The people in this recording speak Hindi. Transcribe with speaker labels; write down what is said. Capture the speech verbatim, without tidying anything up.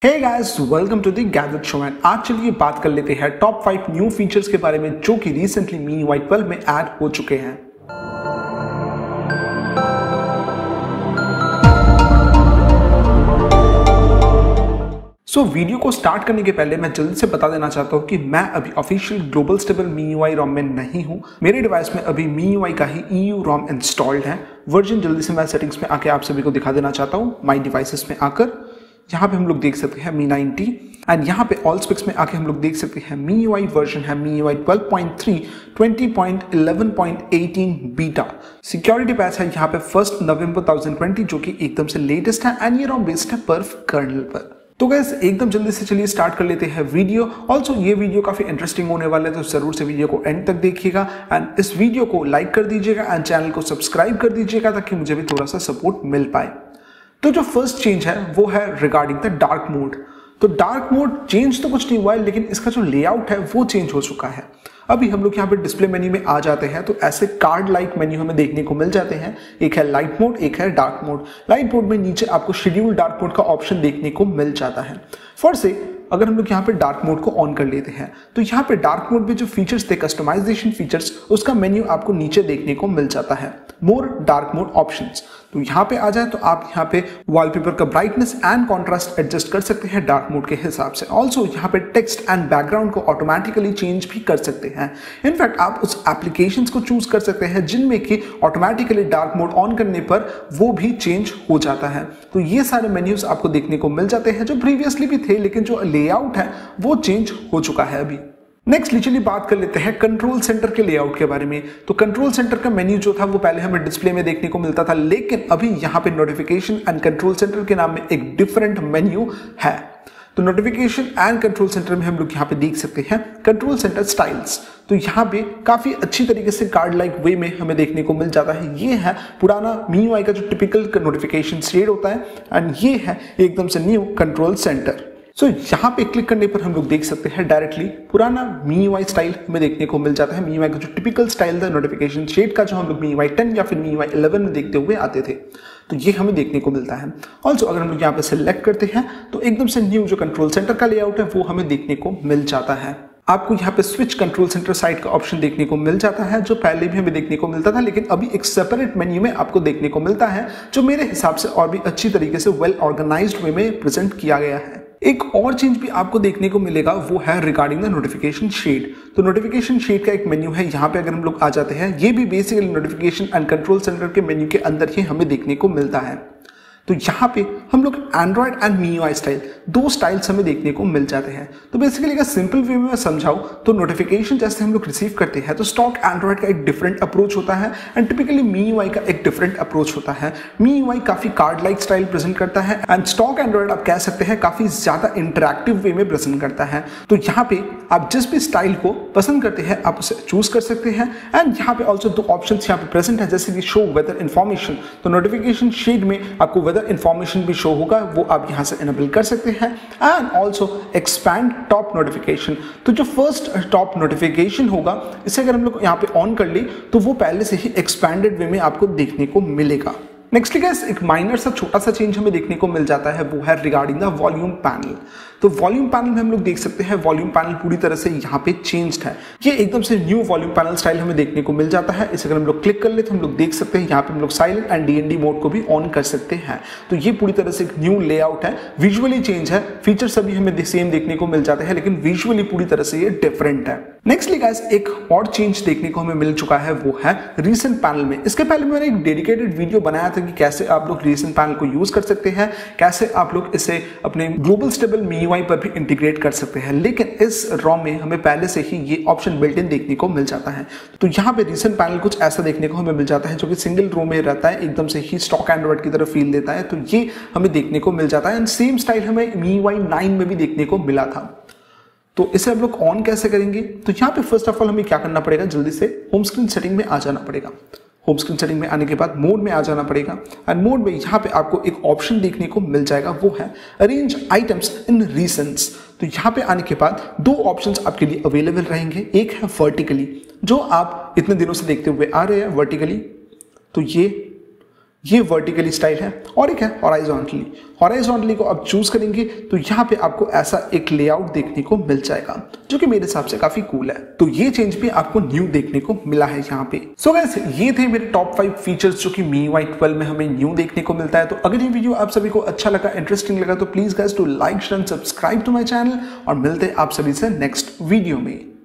Speaker 1: Hey guys, welcome to the gadget show. And आज चलिए बात कर लेते हैं टॉप फाइव न्यू फीचर्स के बारे में जो कि recently M I U I twelve में ऐड हो चुके हैं। सो so, वीडियो को स्टार्ट करने के पहले मैं जल्दी से बता देना चाहता हूँ कि मैं अभी official global stable M I U I ROM में नहीं हूँ। मेरे डिवाइस में अभी M I U I का ही E U रोम इंस्टॉल्ड है। वर्जन जल्दी से मैं सेटिंग्स में आके आप सभी को दिखा देना चाहता हूँ। माई डिवाइसेस में आकर यहाँ पे हम लोग देख सकते हैं M I नाइंटी एंड यहाँ पे ऑल स्पेक्स में आके हम लोग देख सकते हैं M I U I version है M I U I twelve point three, twenty point eleven point eighteen beta. Security patch है यहाँ पे फर्स्ट नवंबर ट्वेंटी ट्वेंटी जो कि एकदम से लेटेस्ट है एंड ये रोम बेस्ड है पर्फ कर्नल पर। तो गाइस एकदम जल्दी से चलिए स्टार्ट कर लेते हैं वीडियो। ऑल्सो ये वीडियो काफी इंटरेस्टिंग होने वाला है तो जरूर से वीडियो को एंड तक देखिएगा एंड इस वीडियो को लाइक कर दीजिएगा एंड चैनल को सब्सक्राइब कर दीजिएगा ताकि मुझे भी थोड़ा सा सपोर्ट मिल पाए। तो जो फर्स्ट चेंज है वो है रिगार्डिंग द डार्क मोड। तो डार्क मोड चेंज तो कुछ नहीं हुआ है लेकिन इसका जो लेआउट है वो चेंज हो चुका है। अभी हम लोग यहाँ पे डिस्प्ले मेन्यू में आ जाते हैं तो ऐसे कार्ड लाइक मेन्यू हमें देखने को मिल जाते हैं। एक है लाइट मोड, एक है डार्क मोड। लाइट मोड में नीचे आपको शेड्यूल डार्क मोड का ऑप्शन देखने को मिल जाता है। फॉर से अगर हम लोग यहाँ पे डार्क मोड को ऑन कर लेते हैं तो यहाँ पे डार्क मोड में जो फीचर्स थे कस्टमाइजेशन फीचर्स उसका मेन्यू आपको नीचे देखने को मिल जाता है। More dark mode options. तो यहाँ पे आ जाए तो आप यहाँ पे वॉलपेपर का ब्राइटनेस एंड कॉन्ट्रास्ट एडजस्ट कर सकते हैं डार्क मोड के हिसाब से। ऑल्सो यहाँ पे टेक्स्ट एंड बैकग्राउंड को ऑटोमेटिकली चेंज भी कर सकते हैं। इनफैक्ट आप उस एप्लीकेशंस को चूज कर सकते हैं जिनमें कि ऑटोमेटिकली डार्क मोड ऑन करने पर वो भी चेंज हो जाता है। तो ये सारे मेन्यूज आपको देखने को मिल जाते हैं जो प्रीवियसली भी थे लेकिन जो लेआउट है वो चेंज हो चुका है अभी। नेक्स्ट चलिए बात कर लेते हैं कंट्रोल सेंटर के लेआउट के बारे में। तो कंट्रोल सेंटर का मेन्यू जो था वो पहले हमें डिस्प्ले में देखने को मिलता था लेकिन अभी यहाँ पे नोटिफिकेशन एंड कंट्रोल सेंटर के नाम में एक डिफरेंट मेन्यू है। तो नोटिफिकेशन एंड कंट्रोल सेंटर में हम लोग यहाँ पे देख सकते हैं कंट्रोल सेंटर स्टाइल्स। तो यहाँ पे काफी अच्छी तरीके से कार्ड लाइक वे में हमें देखने को मिल जाता है। ये है पुराना M I U I का जो टिपिकल नोटिफिकेशन शेड होता है एंड ये है एकदम से new control centre. So so, यहाँ पे क्लिक करने पर हम लोग देख सकते हैं डायरेक्टली पुराना M I U I style हमें देखने को मिल जाता है। M I U I का जो टिपिकल स्टाइल था नोटिफिकेशन शेड का जो हम लोग M I U I ten या फिर M I U I eleven में देखते हुए आते थे तो ये हमें देखने को मिलता है। ऑल्सो अगर हम लोग यहाँ पे सिलेक्ट करते हैं तो एकदम से न्यू जो कंट्रोल सेंटर का लेआउट है वो हमें देखने को मिल जाता है। आपको यहाँ पे स्विच कंट्रोल सेंटर साइड का ऑप्शन देखने को मिल जाता है जो पहले भी हमें देखने को मिलता था लेकिन अभी एक सेपरेट मेन्यू में आपको देखने को मिलता है जो मेरे हिसाब से और भी अच्छी तरीके से वेल ऑर्गेनाइज्ड वे में प्रेजेंट किया गया है। एक और चेंज भी आपको देखने को मिलेगा वो है रिगार्डिंग द नोटिफिकेशन शेड। तो नोटिफिकेशन शेड का एक मेन्यू है। यहाँ पे अगर हम लोग आ जाते हैं ये भी basically notification and control centre के मेन्यू के अंदर ही हमें देखने को मिलता है। तो यहाँ पे हम लोग Android and M I U I style दो स्टाइल्स हमें देखने को मिल जाते हैं। तो बेसिकली अगर सिंपल वे में मैं समझाऊं तो नोटिफिकेशन जैसे हम लोग रिसीव करते हैं तो स्टॉक एंड्रॉइड का एक डिफरेंट अप्रोच होता है and typically M I U I का एक डिफरेंट अप्रोच होता है। M I U I काफी कार्ड लाइक स्टाइल प्रेजेंट करता है एंड स्टॉक एंड्रॉइड आप कह सकते हैं काफी ज्यादा इंटरैक्टिव वे में प्रेजेंट करता है। तो यहाँ पे आप जिस भी स्टाइल को पसंद करते हैं आप उसे चूज कर सकते हैं एंड यहाँ पे ऑल्सो दो ऑप्शन यहाँ पे प्रेजेंट है जैसे कि शो वेदर इन्फॉर्मेशन। तो नोटिफिकेशन शेड में आपको वेदर इन्फॉर्मेशन भी शो होगा वो आप यहाँ से इनेबल कर सकते हैं and also expand top notification. तो जो फर्स्ट टॉप नोटिफिकेशन होगा इसे अगर हम लोग यहाँ पे ऑन कर ले तो वो पहले से ही एक्सपैंडेड वे में आपको देखने को मिलेगा। नेक्स्ट गाइस एक माइनर सा छोटा सा चेंज हमें देखने को मिल जाता है वो है रिगार्डिंग द वॉल्यूम पैनल। तो वॉल्यूम पैनल में हम लोग देख सकते हैं वॉल्यूम पैनल पूरी तरह से यहाँ पे चेंज्ड है। ये एकदम से न्यू वॉल्यूम पैनल स्टाइल हमें देखने को मिल जाता है। इसे अगर हम लोग क्लिक कर ले तो हम लोग देख सकते हैं यहाँ पे हम लोग silent and D N D mode को भी ऑन कर सकते हैं। तो ये पूरी तरह से एक न्यू लेआउट है। विजुअली चेंज है, फीचर सभी हमें सेम देखने को मिल जाते हैं लेकिन विजुअली पूरी तरह से ये डिफरेंट है। नेक्स्टली गाइस एक और चेंज देखने को हमें मिल चुका है वो है रीसेंट पैनल में। इसके पहले मैंने एक डेडिकेटेड वीडियो बनाया था कि कैसे आप लोग रीसेंट पैनल को यूज कर सकते हैं, कैसे आप लोग इसे अपने global stable M I U I पर भी इंटीग्रेट कर सकते हैं लेकिन इस रोम में हमें पहले से ही ये ऑप्शन बिल्ट इन देखने को मिल जाता है। तो यहाँ पे रीसेंट पैनल कुछ ऐसा देखने को हमें मिल जाता है जो कि सिंगल रो में रहता है, एकदम से ही स्टॉक एंड्रॉइड की तरफ फील देता है। तो ये हमें देखने को मिल जाता है एंड सेम स्टाइल हमें M I U I nine में भी देखने को मिला था। तो इसे हम लोग ऑन कैसे करेंगे तो यहाँ पे फर्स्ट ऑफ ऑल हमें क्या करना पड़ेगा, जल्दी से होम स्क्रीन सेटिंग में आ जाना पड़ेगा। होम स्क्रीन सेटिंग में आने के बाद मोड में आ जाना पड़ेगा एंड मोड में यहाँ पे आपको एक ऑप्शन देखने को मिल जाएगा वो है अरेंज आइटम्स इन रीसेंट्स। तो यहाँ पे आने के बाद दो ऑप्शंस आपके लिए अवेलेबल रहेंगे। एक है वर्टिकली जो आप इतने दिनों से देखते हुए आ रहे हैं वर्टिकली। तो ये ये वर्टिकली स्टाइल है और एक है हॉराइजॉन्टली। हॉराइजॉन्टली को आप चूज करेंगे तो यहाँ पे आपको ऐसा एक लेआउट देखने को मिल जाएगा जो कि मेरे हिसाब से काफी कूल है। तो ये चेंज भी आपको न्यू देखने को मिला है यहाँ पे। सो गाइस ये थे मेरे टॉप फाइव फीचर्स जो कि M I U I twelve में हमें न्यू देखने को मिलता है। तो अगर ये वीडियो आप सभी को अच्छा लगा, इंटरेस्टिंग लगा तो please guys to like share and subscribe to my channel और मिलते हैं आप सभी से नेक्स्ट वीडियो में।